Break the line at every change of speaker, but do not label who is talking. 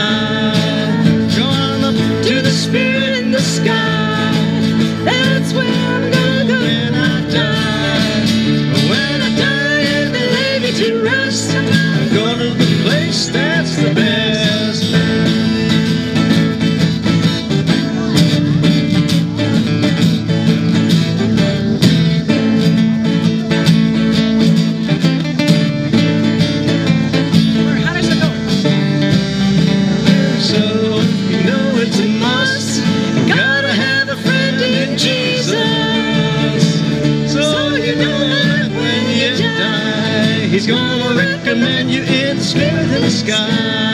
die. Going up to the Spirit in the sky. That's where I'm gonna go when I die. When I die and they lay me to rest, I'm going to the place that's the best. He's gonna recommend you in the Spirit in the sky.